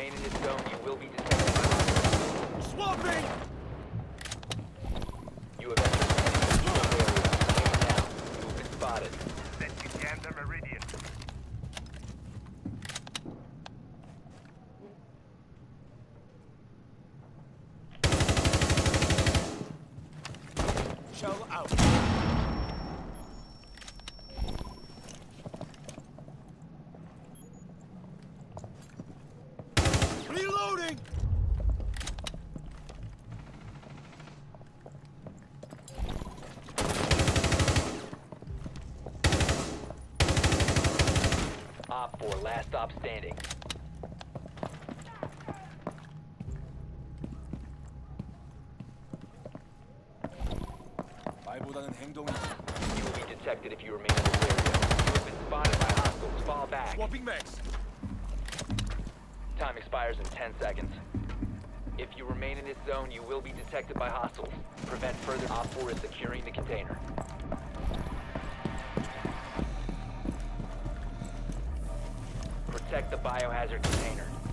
remain in this zone, you will be detected by hostiles. Swapping! You have entered the zone area. Remain down. You have been spotted. Let's scan the meridian. Shell out. Reloading! Op 4, last stop standing. 말보다는 행동이. You will be detected if you remain in this area. You have been spotted by hostiles. Fall back. Swapping mags. Time expires in 10 seconds. If you remain in this zone, you will be detected by hostiles. Prevent further. Op 4 is securing the container. Protect the biohazard container.